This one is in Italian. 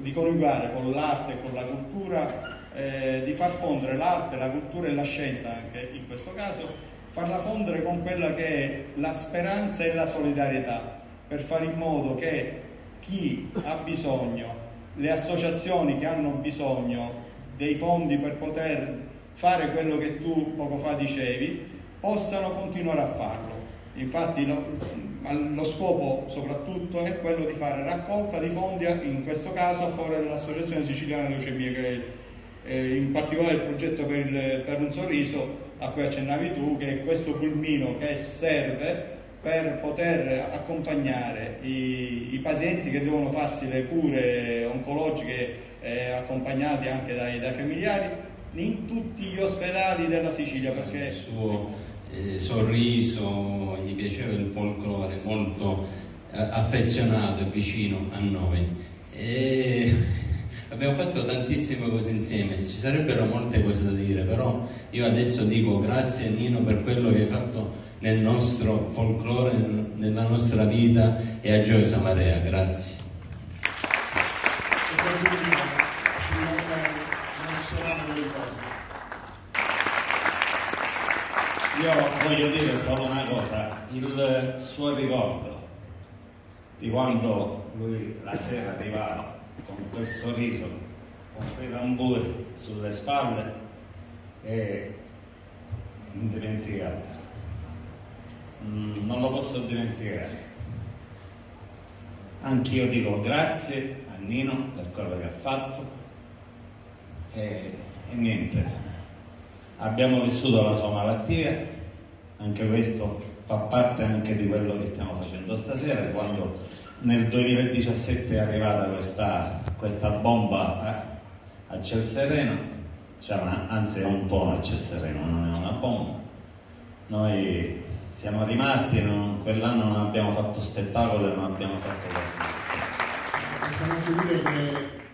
di coniugare con l'arte e con la cultura, di far fondere l'arte, la cultura e la scienza anche in questo caso, farla fondere con quella che è la speranza e la solidarietà, per fare in modo che chi ha bisogno, le associazioni che hanno bisogno dei fondi per poter fare quello che tu poco fa dicevi, possano continuare a farlo. Infatti lo scopo soprattutto è quello di fare raccolta di fondi, in questo caso a favore dell'Associazione Siciliana Leucemia, che è in particolare il progetto per un sorriso a cui accennavi tu, che è questo pulmino che serve per poter accompagnare i pazienti che devono farsi le cure oncologiche, accompagnati anche dai familiari, in tutti gli ospedali della Sicilia, perché il suo sorriso, gli piaceva il folklore, molto affezionato e vicino a noi. Abbiamo fatto tantissime cose insieme, ci sarebbero molte cose da dire, però io adesso dico grazie Nino per quello che hai fatto nel nostro folklore, nella nostra vita, e a Gioia Marea, grazie. Io voglio dire solo una cosa, il suo ricordo di quando lui la sera arrivava con quel sorriso, con quei tamburi sulle spalle, è indimenticabile. Non lo posso dimenticare. Anch'io dico grazie a Nino per quello che ha fatto e niente. Abbiamo vissuto la sua malattia, anche questo fa parte anche di quello che stiamo facendo stasera. Quando nel 2017 è arrivata questa bomba a Celsereno, anzi è un tuono a Celsereno, non è una bomba, noi siamo rimasti, quell'anno non abbiamo fatto spettacolo e non abbiamo fatto cose. Possiamo anche dire che